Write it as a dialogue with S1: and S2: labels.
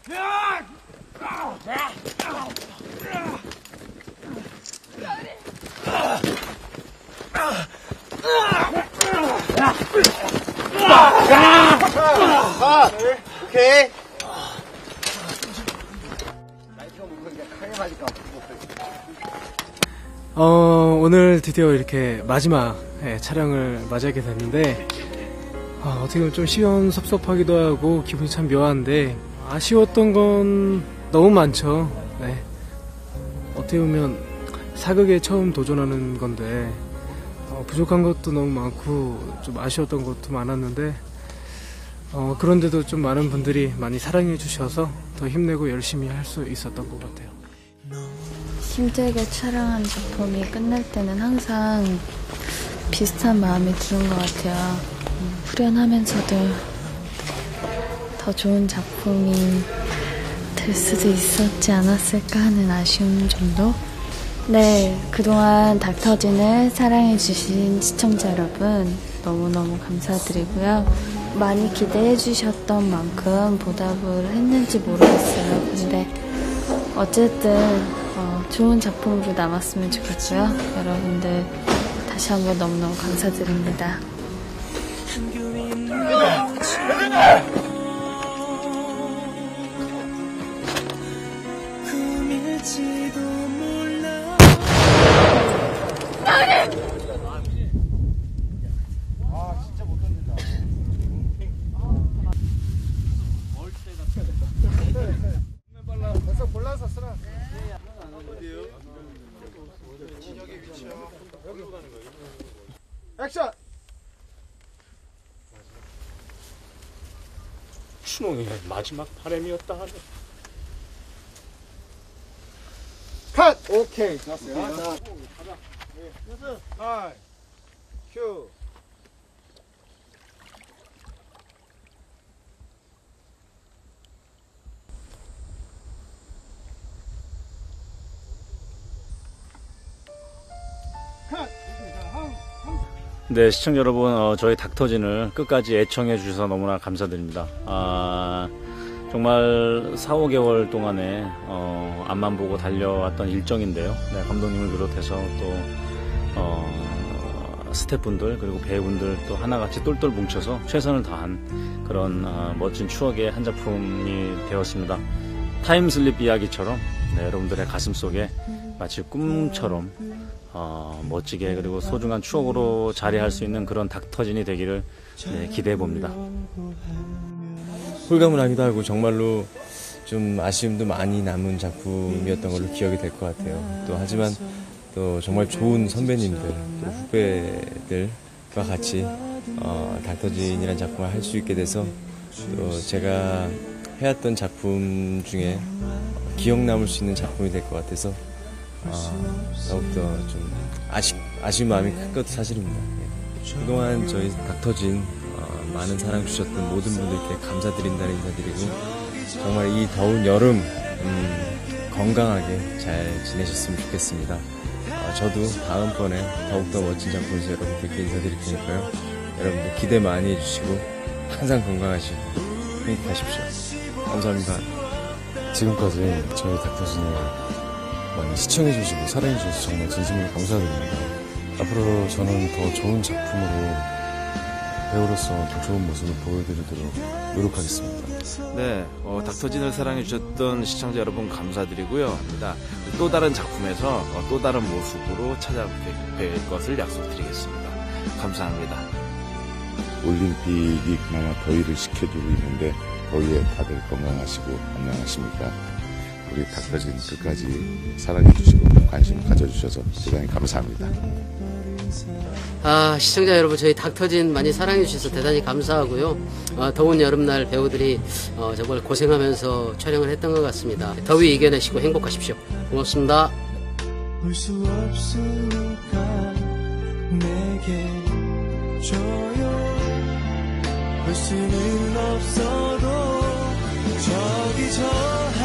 S1: 오케이.
S2: 오늘 드디어 이렇게 마지막 촬영을 맞이하게 됐는데 어떻게 보면 좀 시원섭섭하기도 하고 기분이 참 묘한데 아쉬웠던 건 너무 많죠. 네. 어떻게 보면 사극에 처음 도전하는 건데 부족한 것도 너무 많고 좀 아쉬웠던 것도 많았는데 그런데도 좀 많은 분들이 많이 사랑해 주셔서 더 힘내고 열심히 할 수 있었던 것 같아요.
S3: 힘들게 촬영한 작품이 끝날 때는 항상 비슷한 마음이 드는 것 같아요. 후련하면서도 더 좋은 작품이 될 수도 있었지 않았을까 하는 아쉬움 정도? 네, 그동안 닥터진을 사랑해주신 시청자 여러분 너무너무 감사드리고요. 많이 기대해주셨던 만큼 보답을 했는지 모르겠어요. 근데 어쨌든 좋은 작품으로 남았으면 좋겠고요. 여러분들 다시 한번 너무너무 감사드립니다.
S1: 액션!
S4: 추노의 마지막 바람이었다 하네.
S1: 컷! 오케이. 좋았어요. 자, 가자. 하이, 큐.
S4: 네, 시청자 여러분, 저희 닥터진을 끝까지 애청해 주셔서 너무나 감사드립니다. 정말 4, 5개월 동안에 앞만 보고 달려왔던 일정인데요. 네, 감독님을 비롯해서 또 스태프분들 그리고 배우분들 또 하나같이 똘똘 뭉쳐서 최선을 다한 그런 멋진 추억의 한 작품이 되었습니다. 타임슬립 이야기처럼 여러분들의 가슴속에 마치 꿈처럼 멋지게 그리고 소중한 추억으로 자리할 수 있는 그런 닥터진이 되기를 기대해 봅니다.
S5: 홀가분하기도 하고 정말로 좀 아쉬움도 많이 남은 작품이었던 걸로 기억이 될 것 같아요. 또 하지만 또 정말 좋은 선배님들 또 후배들과 같이 닥터진이라는 작품을 할 수 있게 돼서 또 제가 해왔던 작품 중에 기억 남을 수 있는 작품이 될 것 같아서 더욱더 좀 아쉬운 마음이 큰 것도 사실입니다. 그동안 저희 닥터진 많은 사랑 주셨던 모든 분들께 감사드린다는 인사드리고 정말 이 더운 여름 건강하게 잘 지내셨으면 좋겠습니다. 저도 다음번에 더욱더 멋진 작품에서 여러분들께 인사드릴 테니까요. 여러분들 기대 많이 해주시고 항상 건강하시고 행복하십시오. 감사합니다.
S6: 지금까지 저희 닥터진을 많이 시청해주시고 사랑해주셔서 정말 진심으로 감사드립니다. 앞으로 저는 더 좋은 작품으로 배우로서 더 좋은 모습을 보여드리도록 노력하겠습니다.
S7: 네, 닥터진을 사랑해주셨던 시청자 여러분 감사드리고요. 또 다른 작품에서 또 다른 모습으로 찾아뵐 것을 약속드리겠습니다. 감사합니다.
S6: 올림픽이 그나마 더위를 식혀주고 있는데 더위에 다들 건강하시고 안녕하십니까. 우리 닥터진 끝까지 사랑해주시고 관심 가져주셔서 대단히 감사합니다.
S8: 시청자 여러분, 저희 닥터진 많이 사랑해주셔서 대단히 감사하고요. 더운 여름날 배우들이 정말 고생하면서 촬영을 했던 것 같습니다. 더위 이겨내시고 행복하십시오. 고맙습니다. 볼 수 없으니까 내게 줘요. 볼 수는 없어도 저기 저